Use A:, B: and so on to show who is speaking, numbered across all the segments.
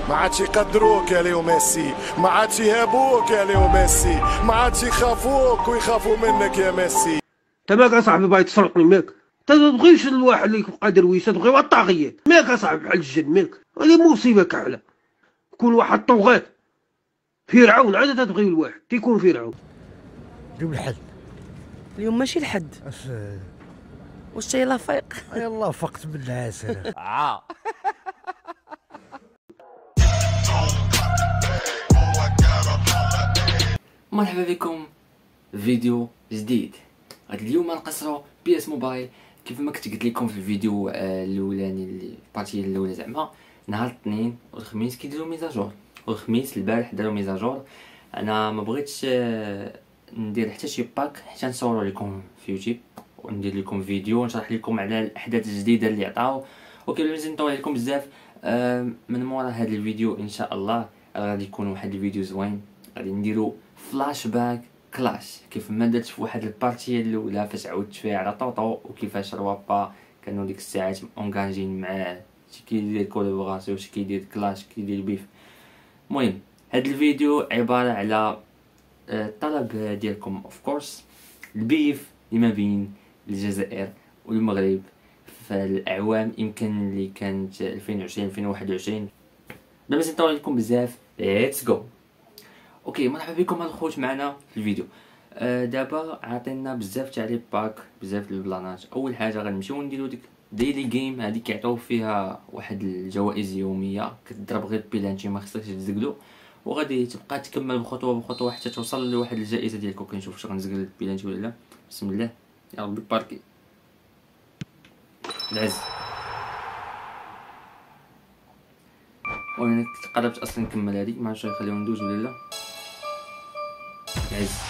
A: ما عادش يقدروك يا ليو ميسي، ما عادش يهابوك يا ليو ميسي، ما عادش يخافوك ويخافوا منك يا ميسي.
B: انت ماك اصاحبي باغي تسرقني ماك؟ انت ما تبغيش الواحد اللي يكون قادر ويساد، تبغي الطاغية ماك اصاحبي بحال الجن ماك. هذه مصيبة كاملة، كون واحد طغاة فرعون عاد تبغي الواحد كيكون فرعون.
C: اليوم الحد،
D: اليوم ماشي الحد. واش يلاه فايق؟
C: يلا فقت من العسل.
E: مرحبا بكم فيديو جديد. هاد اليوم نقصروا بي اس موبايل كيف ما كنت قلت لكم في الفيديو الاولاني اللي البارتيه الاولى زعما نهار الاثنين والخميس كيديروا ميزاجور، والخميس البارح داروا ميزاجور. انا ما بغيتش ندير حتى شي باك حتى نصور لكم في يوتيوب وندير لكم فيديو ونشرح لكم على الاحداث الجديده اللي عطاو. وكيف لازم نطول لكم بزاف من مورا هذا الفيديو ان شاء الله غادي يكون واحد الفيديو زوين. غادي نديرو فلاش باك كلاش كيف ما درت في واحد البارتيه الاولى فاش عاودت فيها على طوطو، وكيفاش روابا كانوا ديك الساعات اونغاجين معاه، شي كيدير كولابوراسيون شي كيدير كلاش كيدير بيف. المهم هاد الفيديو عباره على الطلب ديالكم اوف كورس البيف اللي ما بين الجزائر والمغرب في الاعوام يمكن اللي كانت 2020 2021. بلا ما نطول لكم بزاف ليتس جو. اوكي مرحبا بكم الخوت معنا في الفيديو. دابا عطينا بزاف تاع لي باك بزاف البلانات. اول حاجه غنمشيو نديرو ديك ديلي جيم، هذيك كيعطيو فيها واحد الجوائز يوميه كتضرب غير بيلانتي ما خصكش تزقلو، وغادي تبقى تكمل بخطوه بخطوه حتى توصل لواحد الجائزه ديالك. كنشوف واش غنزقل بيلانتي ولا لا. بسم الله يا ربي باركي العز. وانا قربت اصلا نكمل هذيك، ما عرفتش نخليو ندوز ولا لا. عز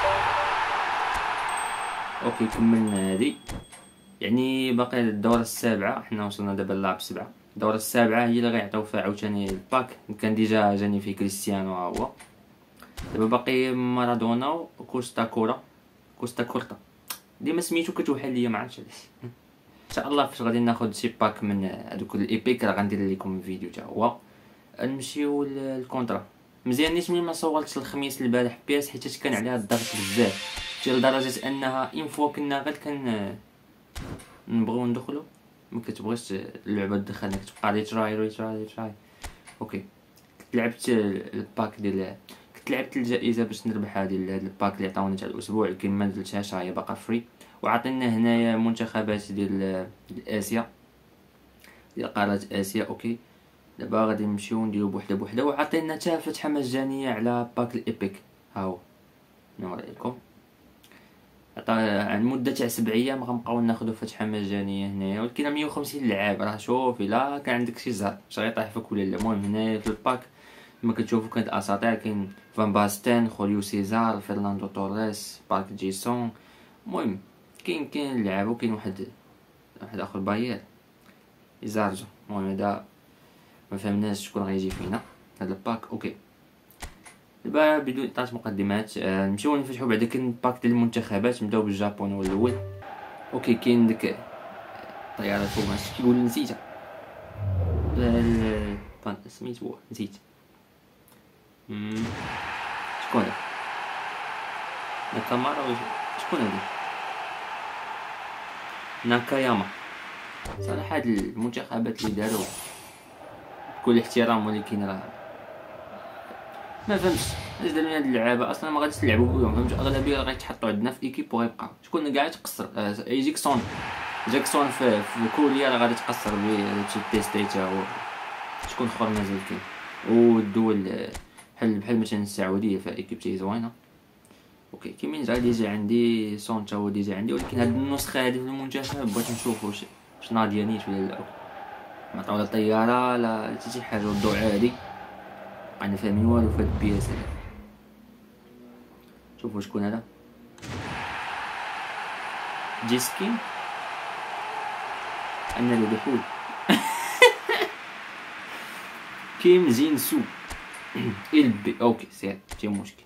E: اوكي كملنا هذه، يعني باقي الدوره السابعه. حنا وصلنا دابا للعب 7. الدوره السابعه هي اللي غيعطيو فيها عاوتاني الباك. كان ديجا جاني في كريستيانو ها هو. دابا باقي مارادونا وكوستا كورا كوستا كورتا، ديما سميتو كتوحل ليا ما عرفتش علاش. ان شاء الله فاش غادي ناخذ شي باك من هذوك الايبيك راه غندير لكم فيديو حتى هو. نمشيو للكونترا. مزيان نيت ملي ما صورتش الخميس البارح بياس حيت كان عليها الضغط بزاف حتى لدرجه انها اين فوا كنا غير نبغيو ندخلو ما كتبغيش اللعبه تدخلنا، كتبقى ريتراي. اوكي كنت لعبت الباك ديال كنت لعبت الجائزه باش نربح هذه الباك اللي عطاونا تاع الاسبوع كي ما نزلتهاش، هي باقا فري. وعطينا هنايا منتخبات ديال اسيا ديال قاره اسيا. اوكي دابا غادي نمشيو نديرو بوحده وعطينا حتى فتحه مجانيه على باك الايبيك. ها هو نوريكم عن مده تاع 7 ايام غنبقاو ناخذوا فتحه مجانيه هنايا، ولكن 150 لعاب. راه شوف الا كان عندك شي زهر واش غيطيح فيك ولا لا. المهم هنايا في الباك كما كتشوفوا كانت اساطير، كاين فان باستين خوليو سيزار فرناندو توريس بارك جيسون. المهم كاين اللعاب، وكاين واحد اخر باير يزارجو. المهم هذا ما فهمناش شكون غيجي فينا هذا الباك. اوكي دابا بدون طاش مقدمات نمشيو نفتحوا بعدا كاين الباك ديال المنتخبات. نبداو بالجابون هو الاول. اوكي كاين ديك طياره فوق ما كيقول نسيتها سميتو نسيت شكون هذا ناكامارا ولا شكون هذا ناكاياما. صراحه هاد المنتخبات اللي داروا بكل احترام ولكن راه ما فهمتش علاش داروا هاد اللعابه. اصلا ما غاديش تلعبوا بهم، فهمت؟ اغلبيه غيتحطوا عندنا في ايكيب وغيبقاو. شكون كاع تقصر جاكسون في كوريا راه غادي تقصر به تيستي حتى هو. شكون اخر مازال كاين والدول بحال مثلا السعوديه في ايكيب تي زوينه. اوكي كيمين جا ديجا عندي سون تا هو ديجا عندي، ولكن هاد النسخه هادي في المنتخب بغيت نشوف واش ناضيه نيت ولا لا. ما طاوله الطياره لا حتى شي حاجه والضوء عادي انا فاهمين والو في هاد البياس هذا. شوفوا شكون هذا جيسكين انا اللي بحول كيم جين سو البي. اوكي سير ماشي مشكل.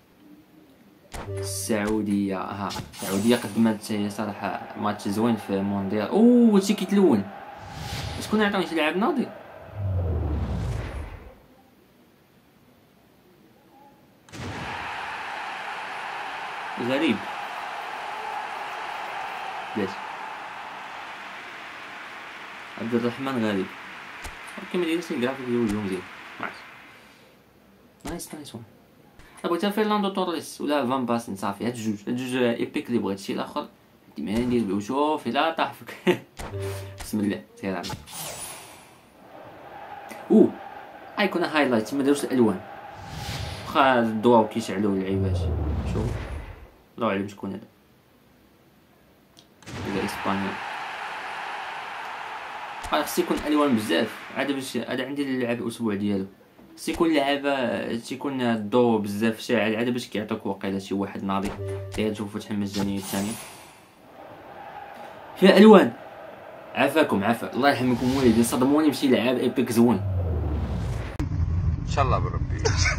E: السعوديه السعوديه قدمت هي صراحه ماتش زوين في مونديال. هادشي كيتلون. شكون عطاوني شي لاعب ناضي غريب. بلاش عبد الرحمن غريب. اوكي ما دايرش الجرافيك ديال وجهو مزيان. نايس وان. بغيت فيرلاندو توريس ولا فان باستن صافي. هاد جوج ايبيك اللي بغيت. شي الاخر ديما ندير به. وشوف الا طاح فيك بسم الله سير عليك. غيكون هايلايت ما داروش الالوان واخا الضواو كيشعلوا اللعيبات. شوف الله اعلم شكون هذا. هذا اسبانيا. خص يكون الوان بزاف عاد باش هذا عندي اللعب الاسبوع ديالو. خص يكون لعبه تيكون الضو بزاف شاعل عاد باش كيعطيك واقيلا شي واحد ناضي. نشوفوا فتح مجانيه الثانيه فيها الوان. عافاكم الله يرحمكم والدين صدموني بشي لعاب ايبيك زوين
F: ان شاء الله بربي.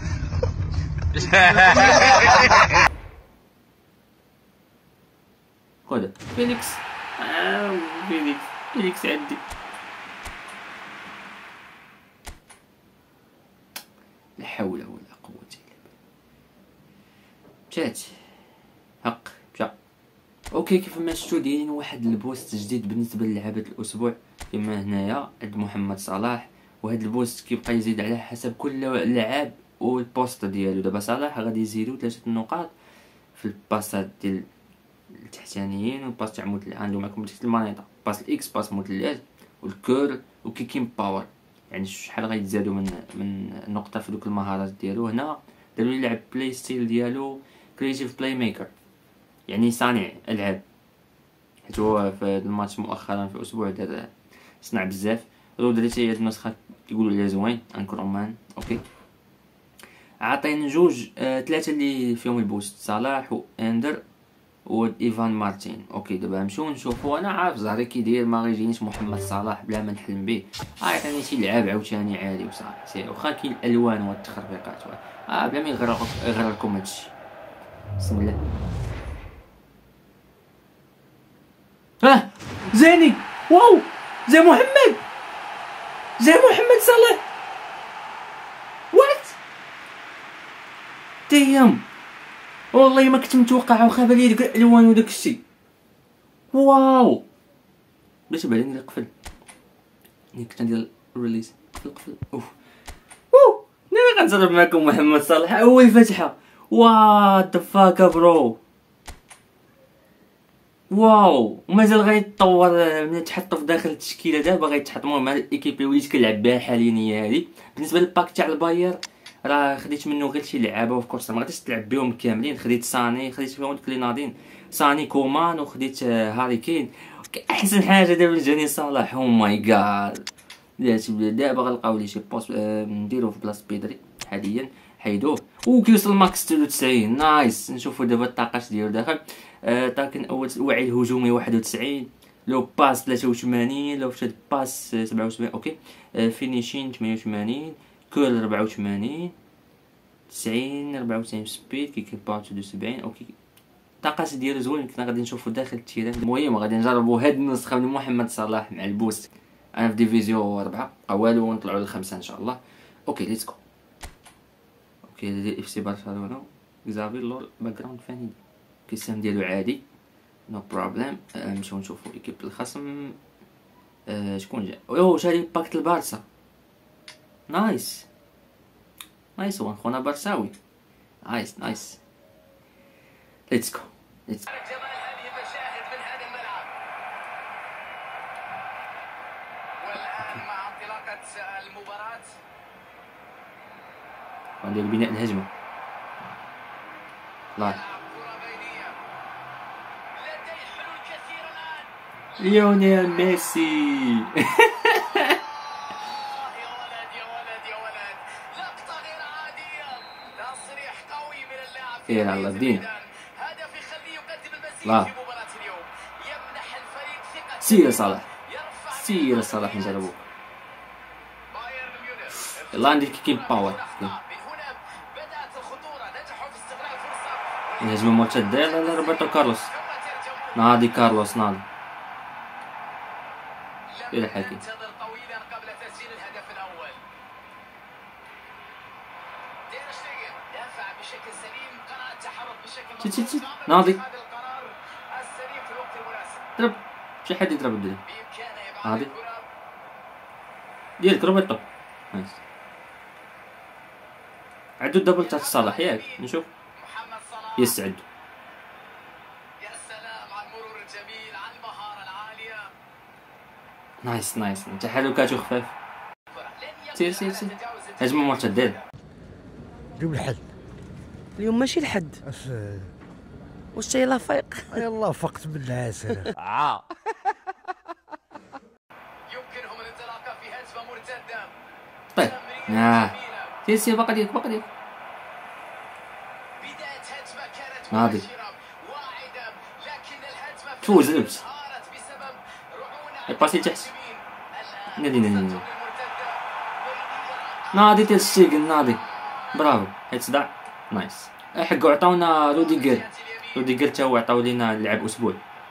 E: خذ فيليكس. فيليكس عندي. لا حول ولا قوة الا بالله. مشات حق مشى. اوكي كيف ما شفتوا دايرين واحد البوست جديد بالنسبه للعبه الاسبوع كما هنايا عند محمد صلاح. وهذا البوست كيبقى يزيد على حسب كل لاعب والبوست ديالو. دابا صلاح غادي يزيدوا 3 نقاط في الباسات ديال التحتانيين والباس تاع مثلث. عندهم معكم ديك المانيطه باس الاكس باس مثلث والكور وكيكين باور. يعني شحال غيتزادوا من نقطه في دوك المهارات ديالو. هنا داروا يلعب بلاي ستيل ديالو كرييتيف بلاي ميكر يعني صانع العاب. حيت هو في الماتش مؤخرا في الاسبوع دار صنع بزاف. لو دريتي هاد النسخه كيقولوا لي زوين انكرومان. اوكي عاطين جوج 3 اللي فيهم البوست صلاح واندر وايفان مارتين. اوكي دابا نمشيو نشوفوا. انا عارف زهري كيدير ما غيجينيش محمد صلاح بلا ما نحلم به. عطيني شي لعاب عاوتاني عادي وصافي. واخا كاين الالوان والتخربيقات بلا ما يغرركم هادشي. بسم الله. زاني واو زي محمد صلاح. وات ديام والله ما كنت متوقع. واخا بالي ديك الالوان وداك الشيء. واو باش بالي ندير قفل. كنت ندير ريليز قفل. نبي غنجرب معكم محمد صلاح اول فتحه. وات ذا فاك برو. واو ومازال غيتطور من تحطو في داخل التشكيله. دابا غيتحط. المهم هاد الايكيب اللي وليت كنلعب بها حاليا هي هادي. بالنسبه للباك تاع الباير راه خديت منه غير شي لعابه وفي كورس ما غاديش تلعب بهم كاملين. خديت ساني خديت فيهم ديك لي ناضين ساني كومان وخديت هاري كين. احسن حاجه دابا جاني صلاح. او ماي جاد دابا غنلقاو لي شي بوست نديرو في بلاصه بيدري حاليا حيدوه. كيوصل ماكس 93. نايس. نشوفوا دابا الطاقات ديالو داخل. لكن اول وعي الهجومي 91 لو باس 83 لو فشد باس 77. اوكي فينيشين 88 كول 84 90 94 سبيد كيكين باور 72. اوكي الطاقات ديالو زوين. كنا غادي نشوفوا داخل التيران. المهم غادي نجربوا هاد النسخه من محمد صلاح مع البوست. انا في ديفيزيون 4 والو ونطلعوا ل5 ان شاء الله. اوكي ليتس جو. اوكي هذا اف سي برشلونه زافي لور باك جراوند فاني كيسام ديالو عادي نو بروبليم. نمشيو نشوفوا ايكيب الخصم. شكون جا شاري باكت البارسا. نايس وان خونا برساوي. نايس ليتس جو.
F: والان مع انطلاقه المباراه
E: وندير بناء الهجمه. لا ليونيل ميسي.
F: يا ولد لقطه غير عاديه. تصريح قوي من اللاعب
E: على الدين.
F: هدف يخليه يقدم المزيد
E: لا.
F: في مباراه اليوم. يمنح الفريق ثقه.
E: سير صلاح نجربو. يلا عندي كيكين باور.
F: من هنا بدات الخطوره. نجحوا في استغلال فرصه.
E: الهجمه مرتده يلا روبرتو كارلوس. نادي كارلوس نادي إلى حكي.
F: انتظر طويلا قبل تسجيل الهدف الاول. دافع بشكل سليم، قرأ التحرك بشكل
E: تي
F: مضبوط.
E: ناضي
F: هذا القرار السليم في الوقت المناسب.
E: ضرب شي حد يضرب الدرب
F: بإمكانه إبعاد
E: ناضي
F: الكرة.
E: ديالك روبرتو نايس. عدو الدبل تاع صلاح ياك نشوف
F: محمد صلاح.
E: يسعد.
F: يا سلام على المرور الجميل، على المهارة العالية.
E: نايس تحركاته خفاف. سير هجمة مرتدة.
C: دوم الحل.
D: اليوم ماشي الحد. واش جاي لا فايق؟
C: يلا فقت من العسل.
F: يمكنهم الانطلاقة في هجمة مرتدة.
E: طيب سير باقي ديالك
F: بداية هجمة كانت
E: ناضي.
F: مباشرة واعدة، لكن الهجمة
E: تفوز لبس
F: انهارت بسبب رعونة
E: يباسي تحت.
F: الآن
E: نادي
F: المرتدة.
E: ناضي تير ستيغن ناضي برافو حيت صداع نايس. حقو عطاونا روديغر تا هو عطاو لينا اللعب اسبوع،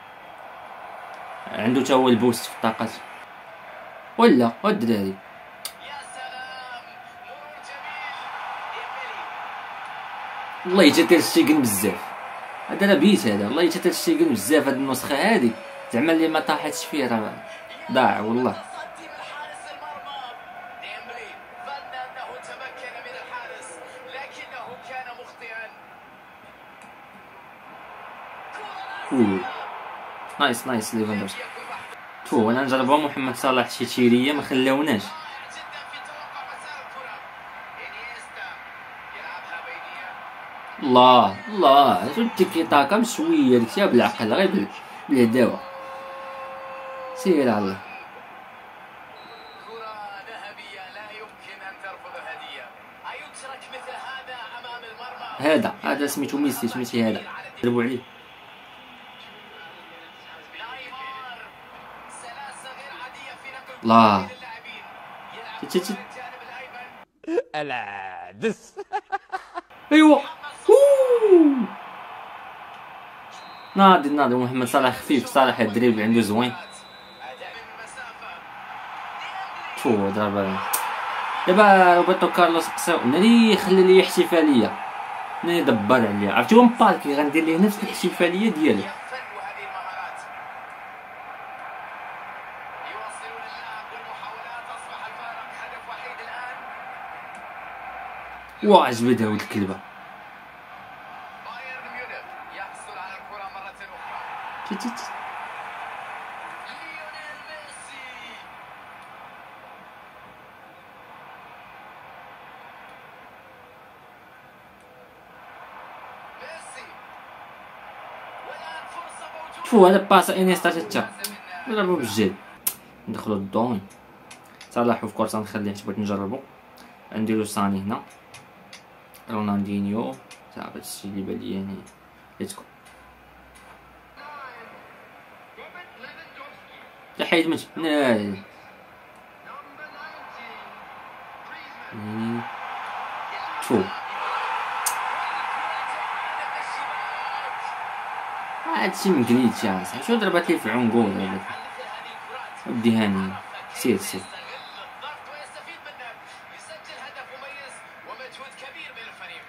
E: عنده تا هو البوست في الطاقات ولا الدراري.
F: يا سلام، مرور جميل. ديمبلي.
E: والله جا تير ستيغن بزاف، هذا لا بيت هذا والله جا تير ستيغن بزاف. هاد النسخة هادي زعما اللي ما طاحتش فيه راه ضاع والله.
F: تصدي من حارس المرمى. ديمبلي ظن أنه تمكن من الحارس، لكنه كان مخطئا.
E: نايس ليفاندوفسكي. انا نجربها محمد صلاح شي تيريه ما خلاوناش.
F: جدا في توقع مسار الكرة. إنيستا يلعبها بينية.
E: الله شو التيكي تاكا بشويه داكشي بالعقل غير بالهداوه. سير على الله.
F: كرة ذهبية لا يمكن أن ترفض هدية. أيترك مثل هذا أمام المرمى؟
E: هذا سميتو ميسي سميتي هذا ضربوا عليه.
F: نايمار. سلاسة غير عادية في نقل
E: الله.
F: بين اللاعبين. يلعب
E: تي- تي-
F: من الجانب الأيمن.
E: ايوا ناضي محمد صلاح خفيف صالح الدريبل عنده زوين.
F: أداء من مسافة.
E: ضربه دابا روبرتو كارلوس قصاو ناري خلى لي احتفاليه ناري دبر عليها. عرفتي هو مباركي غندير ليه نفس الاحتفاليه ديالو.
F: يفن هذه المهارات. يواصلون اللعب والمحاولات. أصبح الفارق هدف وحيد الآن.
E: واه جبدها ولد الكلبه.
F: بايرن ميونخ يحصل على الكرة مرة أخرى. ليونيل ميسي. ميسي. والآن فرصة موجودة.
E: هذا باس انيستا تا ضربوا بالجد ندخلوا الدون. صلاح في كورس نخليه حيت بغيت نجربو. نديرو ساني هنا رونالدينيو تاع هادشي اللي بان لي يعني ليتكم تحيد مش ناري شوف هادشي مقليتش يا صاحبي. شو ضربات لي في عنقو هذا ودي هاني سير
F: يستغل الضغط ويستفيد منه. يسجل هدف مميز ومجهود كبير من الفريق.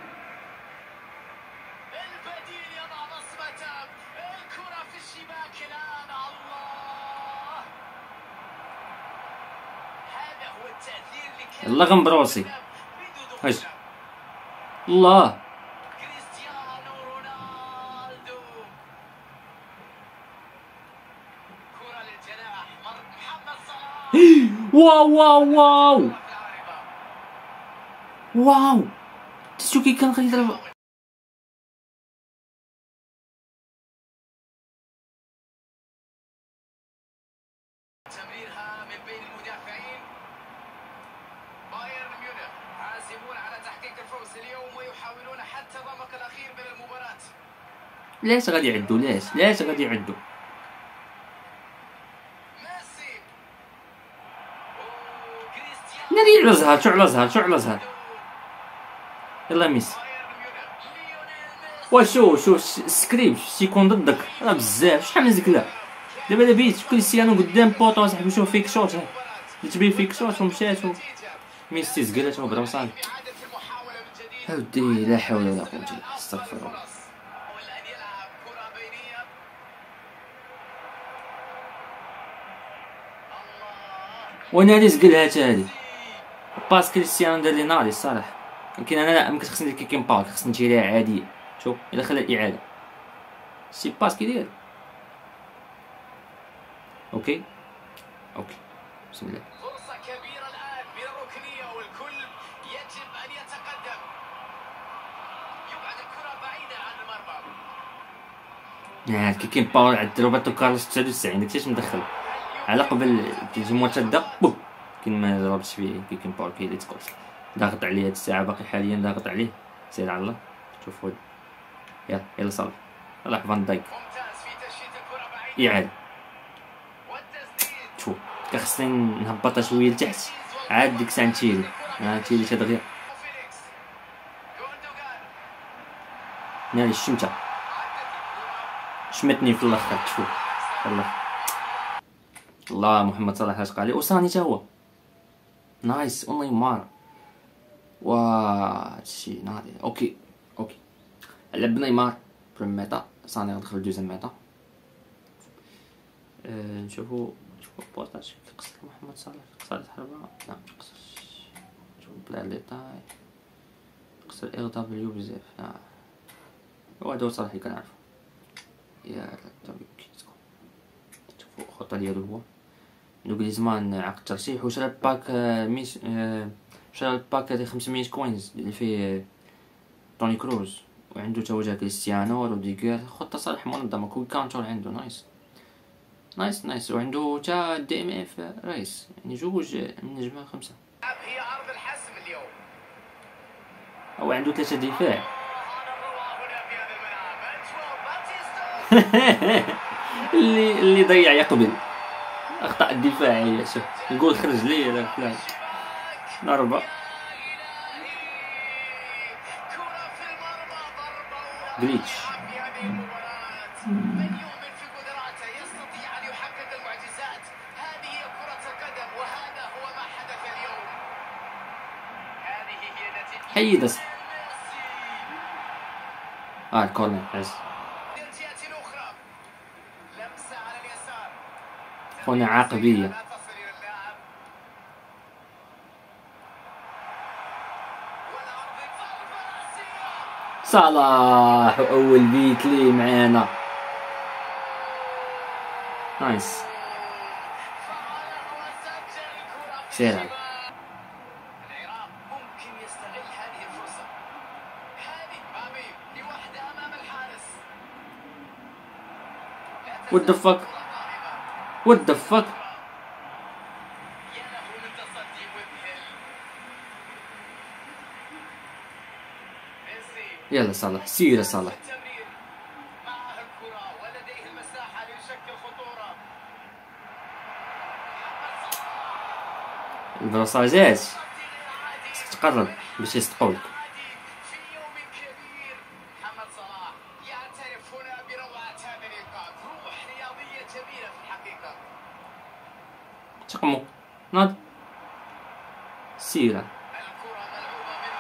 F: البديل يضع بصمته. الكرة في الشباك الآن. الله، هذا هو التأثير اللي كان
E: يلا غنبروسي
F: بدون
E: هاش
F: دخول.
E: الله.
F: كريستيانو رونالدو. كرة للجناح. محمد صلاح.
E: واو
F: في العارضة.
E: شو كي كان غيضرب
F: تمريرها من بين المدافعين. بايرن ميونخ عازمون على تحقيق الفوز اليوم ويحاولون حتى الرمق الأخير من المباراة.
E: ليش غادي يعدوا ليش غادي يعدوا
F: ميسي. وكريستيانو.
E: ناري على زهر شو على زهر يلا ميسي.
F: بايرن ميونخ. ليونيل ميسي.
E: شو سكريبت يكون ضدك راه بزاف شحال من زكله. دابا بيت كريستيانو قدام بوطو صاحبي شوف فيك شوط تبين فيك شوط ومشات ميسي زقلات وبدا وصافي.
F: إعادة المحاولة من
E: أودي لا حول ولا قوة إلا استغفر الله.
F: ولا أن يلعب كرة بينية.
E: وين هادي زقلها هادي باس كريستيانو دار لي ناري الصراحة. يمكن أنا لا ممكن خصني ندير كيكين باك، خصني نديرها عادية. شوف إلا خلى الإعادة شي باس كيدير. أوكي بسم الله.
F: فرصة كبيرة الآن من الركنية والكل يجب أن يتقدم. يبعد الكرة بعيدة عن المرمى.
E: كيكين باور عند روبرتو كارلوس 99 داكشي اش مدخل على قبل الجمهور تدا بوم كاين ما ضربش فيه كيكين باور كيلي تقول ضاغط عليه هاد الساعه باقي حاليا ضاغط عليه. سير على الله شوف هاد يلا صالح الله فان دايك
F: ممتاز في تشتيت الكرة بعيدة.
E: إعادة.
F: والتسديد.
E: شوف كخصني نهبطها شويه لتحت عاد ديك الساعه تيلي تدغيا
F: فيليكس. غوندوغان.
E: ناري الشمته شمتني في الاخر. شوف الله محمد صلاح اش قال لي وصاني حتى هو نايس ونيمار هادشي ناضي. اوكي لعب نيمار بريم ميتا صاني غندخل دوزيام ميتا. نشوفو بوطاش قصر محمد صلاح قصر حربة لا مقصرش. شوف بلا لي طاي قصر ال دبليو بزاف هو هذا صلاح اللي كنعرفو. يا دبليو كيتكو شوفو الخطة ديالو هو عندو غريزمان عقد الترشيح وشرا باك شرا الباك هادي 500 كوينز اللي فيه توني كروز وعنده تا وجه كريستيانو روديغر. خطة صالح منظمة كل كانتور عنده نايس وعنده تا دي ام اف رايس يعني جوج من نجمة 5
F: هي عرض الحسم اليوم.
E: او عنده 3 دفاع.
F: هنا في هذا الملعب.
E: اللي ضيع يقبل اخطاء الدفاعية. شوف نقول خرج لي هذا فلان ضربة
F: كرة في المرمى. ضربة
E: جليتش.
F: في هذه المباراة. من يؤمن في قدراته يستطيع أن يحقق المعجزات. هذه هي كرة القدم وهذا هو ما حدث اليوم. هذه هي نتيجة
E: حيد
F: ميسي.
E: كورنر حس
F: الجهة الأخرى. لمسة على اليسار.
E: هنا عقبية.
F: لا تصل إلى اللاعب. والعرض ضربة رأسية.
E: صلاح اول بيت لي معانا نايس.
F: فعله وسجل الكرة في
E: سير
F: الشباك. العراق ممكن يستغل هذه الفرصة. هذه بابي لوحده أمام الحارس.
E: What the fuck يا له
F: من تصدي وذهل. ميسي.
E: يلا صلاح سير يا صلاح.
F: التمرير. معه الكرة ولديه المساحة ليشكل خطورة.
E: البروساجات
F: تقدير عادي.
E: تقرب باش يصدقولك.
F: في يوم كبير. محمد صلاح يعترف هنا بروعة هذا اللقاء. روح رياضية جميلة في الحقيقة.
E: تقمو ناض سيرة.
F: الكرة ملعوبة من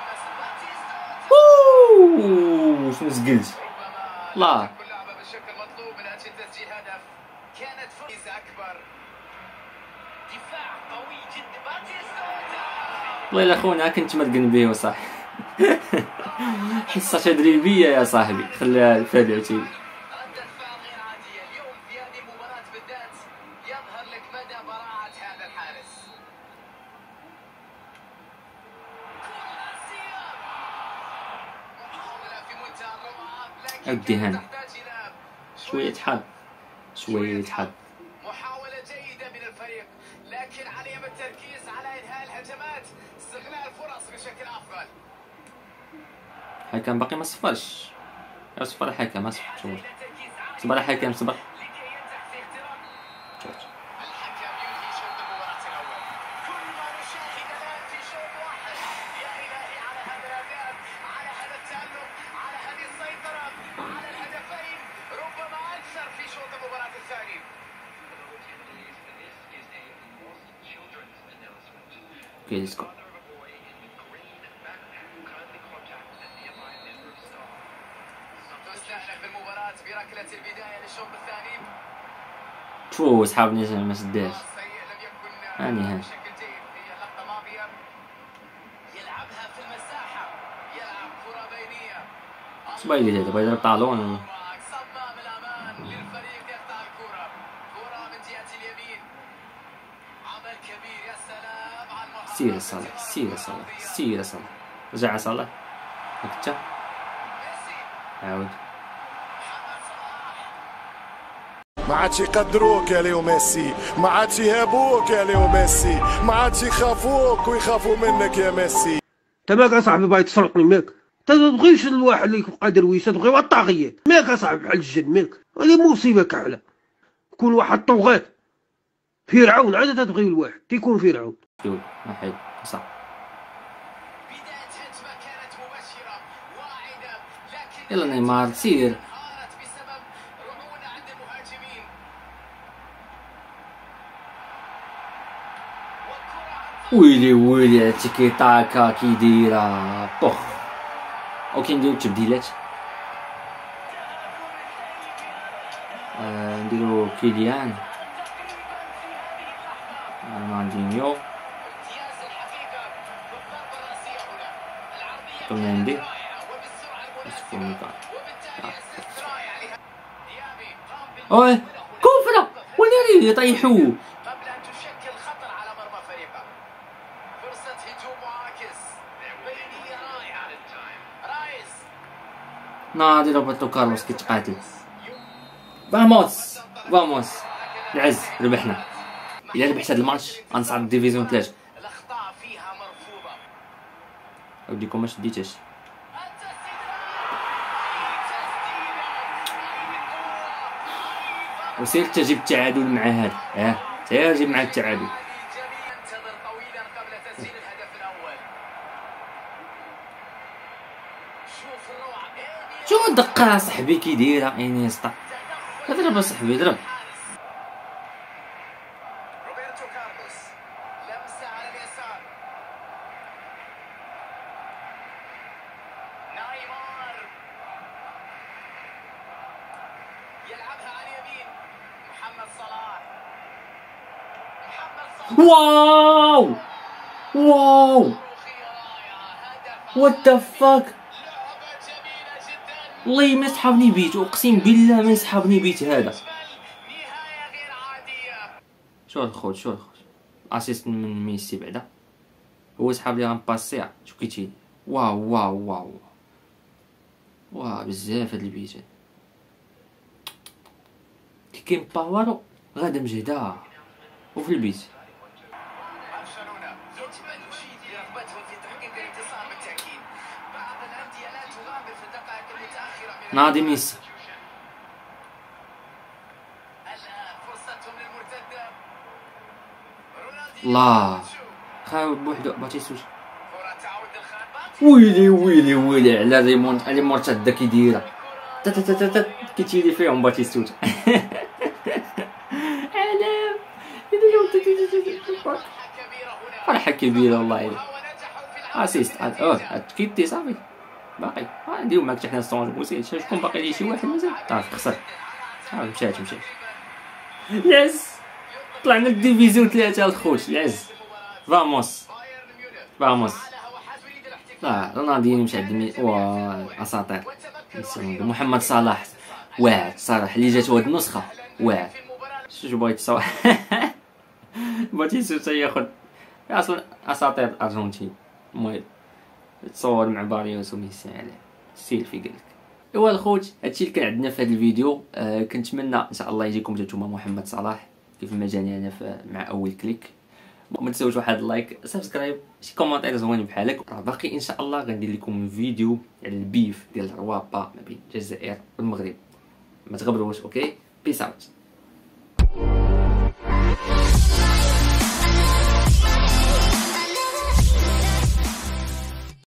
F: باتيستا.
E: شنو زقلت
F: ربما
E: لا.
F: لم تكن لعبة بالشكل المطلوب من أجل تسجيل هدف. كانت فرصة أكبر. دفاع قوي جدا. باتيستا.
E: والله الا خونا كنت مرقن به وصح. حصة تدريبية يا صاحبي خليها الفادع تي.
F: ردة فعل غير عادية اليوم في هذه المباراة بالذات. يظهر لك مدى براعة هذا الحارس. كرة رأسية. محاولة في منتهى الروعة لكن
E: الدهان.
F: كانت تحتاج إلى
E: شوية حظ
F: محاولة جيدة من الفريق لكن عليهم التركيز على إنهاء الهجمات. استغلال الفرص بشكل أفضل.
E: الحكم باقي ما صفرش. صفر الحكم ما صفر شوف
F: إلى تركيز عالي
E: صبر الحكم صبر.
F: لكي ينجح في اختراق. الحكم ينهي شوط المباراة الأول. كل ما نشاهد الآن في شوط واحد. يا إلهي على هذا الأداء، على هذا التألق، على هذه السيطرة، على الهدفين ربما أكثر في شوط المباراة الثاني.
E: اوكي ليتس جو.
F: في المباراة بركلة البداية للشوط الثاني.
E: شو سحابني ما سداش
F: سيء لم يكن
E: هاني هاني
F: بشكل جيد في اللقطة الماضية. يلعبها في المساحة، يلعب كرة بينية.
E: اش باغي يدير هذا؟ باغي يضرب طالون ولا؟
F: صمام الأمان للفريق يقطع الكرة. كرة من جهة اليمين. عمل كبير، يا سلام على المحاولة.
E: سير صالح سير صالح سير صالح رجع صالح هكا عاود
A: ما عادش يقدروك يا ليو ميسي، ما عادش يهابوك يا ليو ميسي، ما عادش يخافوك ويخافوا منك يا ميسي.
B: انت ماك اصاحبي باغي تسرقني ماك؟ انت تبغيش الواحد اللي يكون قادر ويسا، تبغي هو الطاغية ماك اصاحبي بحال الجن ماك. هذه مصيبة كاملة، كون واحد طغاة فرعون عاد تبغي الواحد تيكون فرعون.
E: شوف واحد صح
F: بداية هجمة كانت مبشرة واعدة، لكن
E: يلا نيمار سير
F: انهارت بسبب رعونة عند المهاجمين.
E: ويلي ويلي تيكي تاكا كي دايره بوخ اوكي نديرو تبديلات نديرو كيليان رونالدينيو
F: امتياز الحقيقة بالضربة الرأسية هنا. العرضية
E: كوماندي
F: رائعة وبالسرعة المناسبة،
E: كوميكا
F: وبالتالي اسيست رائع ديابي قام
E: اوه كفرة وين يطيحوه
F: قبل أن تشكل خطر على مرمى فريقه. فرصة هجوم معاكس، بينية رائعة. رايس
E: ناضي روبرتو كارلوس كيتقاتل فاموس فاموس العز ربحنا. الا ربحت هاد الماتش غنصعد ديفيزيون 3.
F: الأخطاء فيها مرفوضة.
E: اوديكم ما شديتهاش وسير تجيب التعادل مع هذا سير جيب معك التعادل.
F: جميل، ينتظر طويلا قبل تسجيل الهدف الأول. شوف الروعة.
E: شو الدقة صاحبي كي دايره انيستا اضرب صاحبي اضرب.
F: روبرتو كارلوس لمسة على اليسار. نايمار يلعبها على اليمين. محمد صلاح. محمد صلاح
E: واو واو
F: صاروخية رائعة. هدف
E: وات ذا فاك
F: لعبة جميلة جدا.
E: والله ما سحبني بيت اقسم بالله ما سحبني بيت هذا.
F: نهاية غير عادية.
E: شو الخوت شو الخوت اسيست من ميسي بعدا هو سحب لي غنباسيها شو كيتيني. واو واو واو واو بزاف هاد البيت هذا كي كاين باورو غادا مجهدة وفي البيت.
F: برشلونة يجب أن يشيد برغبتهم في تحقيق الانتصار بالتأكيد. بعض الأندية لا تغامر في الدقائق المتأخرة من
E: ناضي ميسي
F: الآن فرصتهم للمرتدة. رونالدينيو.
E: الله خاوي بوحدو باتيستوش.
F: كرة تعود للخط.
E: ويلي ويلي ويلي على ريمونتادا كي دايره تات كيتيلي فيهم باتيستوش. علام فرحة كبيرة والله. اسيست كيتي صافي باقي نديرو معاك حتى حنا ستونج بوسيل شكون باقي لي شي واحد مازال صافي خسر مشات يس طلعنا الديفيزيون 3 الخوت يس فاموس فاموس لا رونالدينيو مشى عند اساطير محمد صلاح واعر صراحه اللي جات هاد النسخه واعر شو بغيت تصور بغيتي ياخذ اصلا اساطير الارجنتين المهم تصور مع باريوس وميسي عليه سيلفي قالك. ايوا الخوت هادشي اللي كان عندنا في هذا الفيديو. كنتمنى ان شاء الله يجيكم نتوما محمد صلاح كيف ما جاني انا مع اول كليك. ما تنساوش واحد اللايك سبسكرايب شي كومونتير زوين بحالك. راه باقي ان شاء الله غندير لكم فيديو على البيف ديال الروابا ما بين الجزائر والمغرب. ما تغبروش. اوكي بيس اوت.